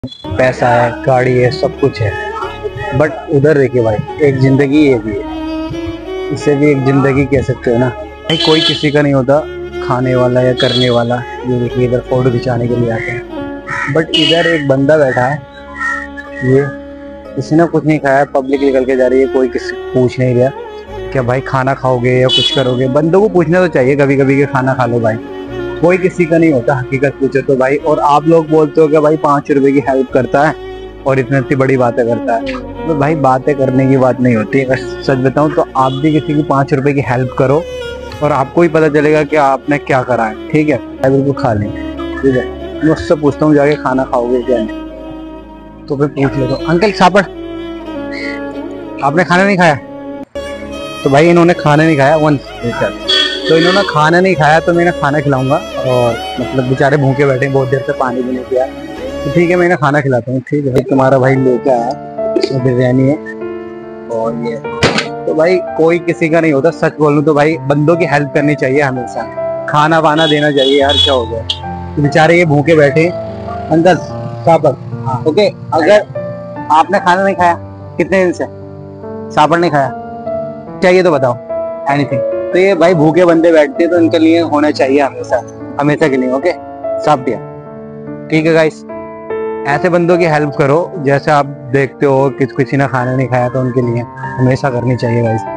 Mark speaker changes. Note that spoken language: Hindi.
Speaker 1: पैसा है, गाड़ी है, सब कुछ है, बट उधर देखिए भाई एक जिंदगी ये भी है, इसे भी एक जिंदगी कह सकते हो ना भाई। कोई किसी का नहीं होता खाने वाला या करने वाला। ये देखिए इधर फोटो खिंचाने के लिए आते हैं, बट इधर एक बंदा बैठा है, ये किसी ने कुछ नहीं खाया, पब्लिक निकल के जा रही है, कोई किसी पूछ नहीं रहा क्या भाई खाना खाओगे या कुछ करोगे। बंदों को पूछना तो चाहिए कभी कभी कि खाना खा लो भाई, कोई किसी का नहीं होता हकीकत पूछो तो भाई। और आप लोग बोलते हो कि भाई 5 रुपए की हेल्प करता है और इतनी बड़ी बातें करता है, तो भाई बातें करने की बात नहीं होती। अगर सच बताऊं तो आप भी किसी की 5 रुपए की हेल्प करो और आपको ही पता चलेगा कि आपने क्या करा है, ठीक है। बिल्कुल खा लें, ठीक है। मैं उससे पूछता हूँ जाके खाना खाओगे क्या नहीं, तो फिर पूछ लेता हूँ अंकल सापड़ आपने खाना नहीं खाया। तो भाई इन्होंने खाना नहीं खाया वंस, तो इन्होंने खाना नहीं खाया तो मैं खाना खिलाऊंगा। और मतलब बेचारे भूखे बैठे बहुत देर से, पानी भी नहीं पिया, तो ठीक है मैं खाना खिलाता हूँ, ठीक है। तुम्हारा भाई लेके आया, इसमें बिरयानी है और ये, तो भाई कोई किसी का नहीं होता। सच बोलूं तो भाई बंदों की हेल्प करनी चाहिए हमेशा, खाना वाना देना चाहिए यार, क्या हो गया। तो बेचारे ये भूखे बैठे। अंकल सापड़, ओके, अगर आपने खाना नहीं खाया कितने दिन से, सापड़ नहीं खाया, चाहिए तो बताओ एनीथिंग। तो ये भाई भूखे बंदे बैठते हैं तो इनके लिए होना चाहिए हमेशा, हमेशा के लिए, ओके साफ दिया, ठीक है गाइस। ऐसे बंदों की हेल्प करो, जैसे आप देखते हो कि किसी ने खाना नहीं खाया तो उनके लिए हमेशा करनी चाहिए गाइस।